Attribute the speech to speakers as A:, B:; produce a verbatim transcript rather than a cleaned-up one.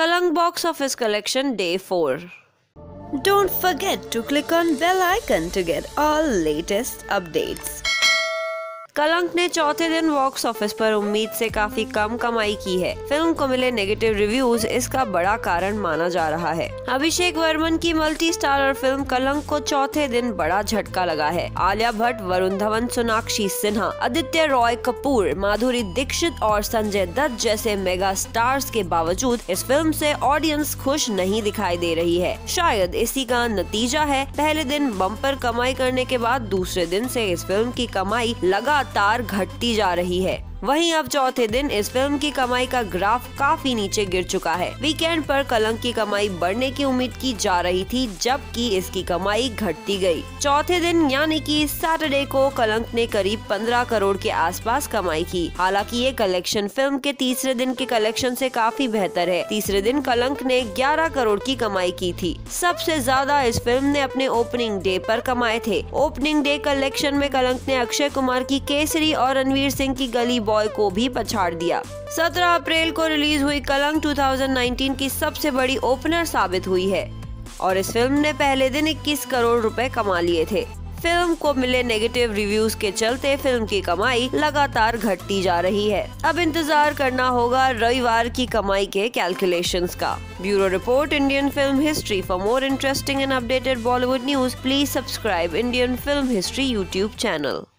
A: Kalank box office collection day four.
B: Don't forget to click on bell icon to get all latest updates.
A: कलंक ने चौथे दिन box office पर उम्मीद से काफी कम कमाई की है। फिल्म को मिले नेगेटिव रिव्यूज इसका बड़ा कारण माना जा रहा है। अभिषेक वर्मन की मल्टी स्टारर फिल्म कलंक को चौथे दिन बड़ा झटका लगा है। आलिया भट्ट, वरुण धवन, सोनाक्षी सिन्हा, आदित्य रॉय कपूर, माधुरी दीक्षित और संजय दत्त जैसे मेगा स्टार्स के बावजूद इस फिल्म से ऑडियंस खुश नहीं दिखाई दे रही है। शायद इसी का नतीजा है पहले दिन बम्पर कमाई करने के बाद दूसरे दिन से इस फिल्म की कमाई लगातार लगातार घटती जा रही है। वहीं अब चौथे दिन इस फिल्म की कमाई का ग्राफ काफी नीचे गिर चुका है। वीकेंड पर कलंक की कमाई बढ़ने की उम्मीद की जा रही थी, जबकि इसकी कमाई घटती गई। चौथे दिन यानी कि सैटरडे को कलंक ने करीब पंद्रह करोड़ के आसपास कमाई की। हालांकि ये कलेक्शन फिल्म के तीसरे दिन के कलेक्शन से काफी बेहतर है। तीसरे दिन कलंक ने ग्यारह करोड़ की कमाई की थी। सबसे ज्यादा इस फिल्म ने अपने ओपनिंग डे पर कमाए थे। ओपनिंग डे कलेक्शन में कलंक ने अक्षय कुमार की केसरी और रणवीर सिंह की गली बॉय को भी पछाड़ दिया। सत्रह अप्रैल को रिलीज हुई कलंक दो हज़ार उन्नीस की सबसे बड़ी ओपनर साबित हुई है और इस फिल्म ने पहले दिन इक्कीस करोड़ रुपए कमा लिए थे। फिल्म को मिले नेगेटिव रिव्यूज के चलते फिल्म की कमाई लगातार घटती जा रही है। अब इंतजार करना होगा रविवार की कमाई के कैलकुलेशंस का। Bureau report, Indian film history. For more interesting and updated Bollywood news, please subscribe Indian film history YouTube channel.